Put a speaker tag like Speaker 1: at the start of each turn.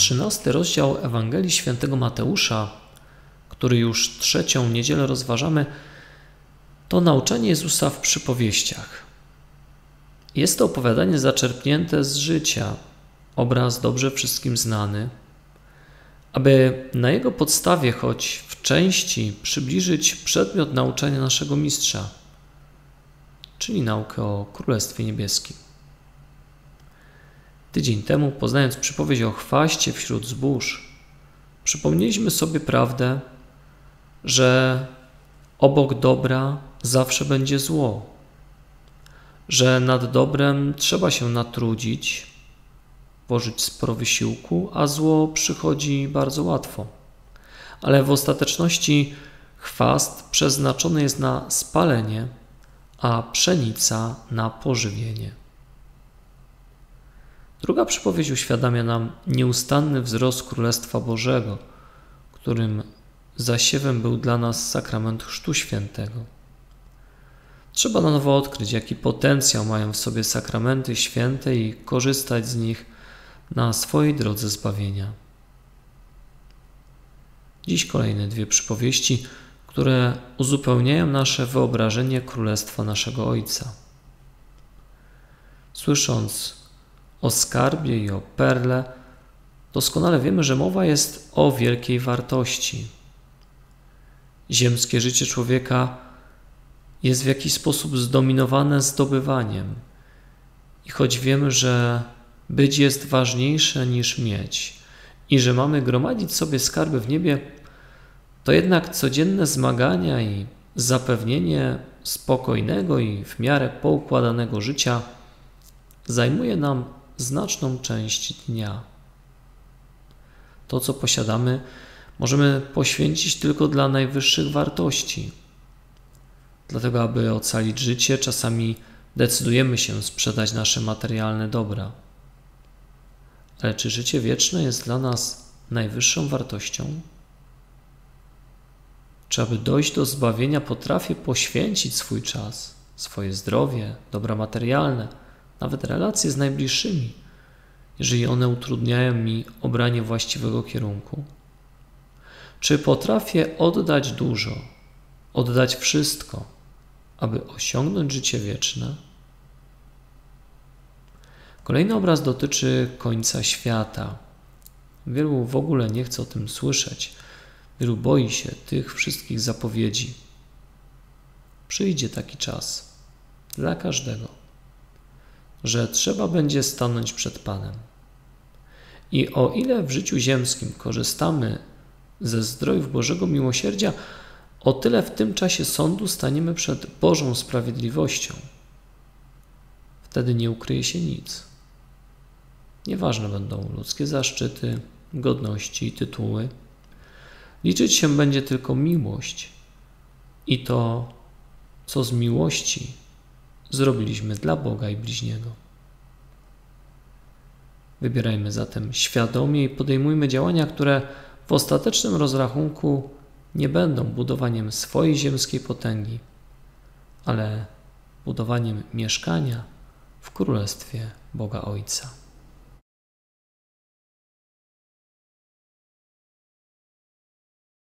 Speaker 1: 13 rozdział Ewangelii Świętego Mateusza, który już trzecią niedzielę rozważamy, to nauczanie Jezusa w przypowieściach. Jest to opowiadanie zaczerpnięte z życia, obraz dobrze wszystkim znany, aby na jego podstawie choć w części przybliżyć przedmiot nauczania naszego Mistrza, czyli naukę o Królestwie Niebieskim. Tydzień temu, poznając przypowieść o chwaście wśród zbóż, przypomnieliśmy sobie prawdę, że obok dobra zawsze będzie zło, że nad dobrem trzeba się natrudzić, włożyć sporo wysiłku, a zło przychodzi bardzo łatwo. Ale w ostateczności chwast przeznaczony jest na spalenie, a pszenica na pożywienie. Druga przypowieść uświadamia nam nieustanny wzrost Królestwa Bożego, którym zasiewem był dla nas sakrament Chrztu Świętego. Trzeba na nowo odkryć, jaki potencjał mają w sobie sakramenty święte i korzystać z nich na swojej drodze zbawienia. Dziś kolejne dwie przypowieści, które uzupełniają nasze wyobrażenie Królestwa naszego Ojca. Słysząc o skarbie i o perle, doskonale wiemy, że mowa jest o wielkiej wartości. Ziemskie życie człowieka jest w jakiś sposób zdominowane zdobywaniem. I choć wiemy, że być jest ważniejsze niż mieć i że mamy gromadzić sobie skarby w niebie, to jednak codzienne zmagania i zapewnienie spokojnego i w miarę poukładanego życia zajmuje nam znaczną część dnia. To, co posiadamy, możemy poświęcić tylko dla najwyższych wartości. Dlatego, aby ocalić życie, czasami decydujemy się sprzedać nasze materialne dobra. Ale czy życie wieczne jest dla nas najwyższą wartością? Czy aby dojść do zbawienia potrafię poświęcić swój czas, swoje zdrowie, dobra materialne, nawet relacje z najbliższymi, jeżeli one utrudniają mi obranie właściwego kierunku? Czy potrafię oddać dużo, oddać wszystko, aby osiągnąć życie wieczne? Kolejny obraz dotyczy końca świata. Wielu w ogóle nie chce o tym słyszeć. Wielu boi się tych wszystkich zapowiedzi. Przyjdzie taki czas dla każdego, że trzeba będzie stanąć przed Panem. I o ile w życiu ziemskim korzystamy ze zdrojów Bożego miłosierdzia, o tyle w tym czasie sądu staniemy przed Bożą sprawiedliwością. Wtedy nie ukryje się nic. Nieważne będą ludzkie zaszczyty, godności i tytuły. Liczyć się będzie tylko miłość i to, co z miłości zrobiliśmy dla Boga i bliźniego. Wybierajmy zatem świadomie i podejmujmy działania, które w ostatecznym rozrachunku nie będą budowaniem swojej ziemskiej potęgi, ale budowaniem mieszkania w Królestwie Boga Ojca.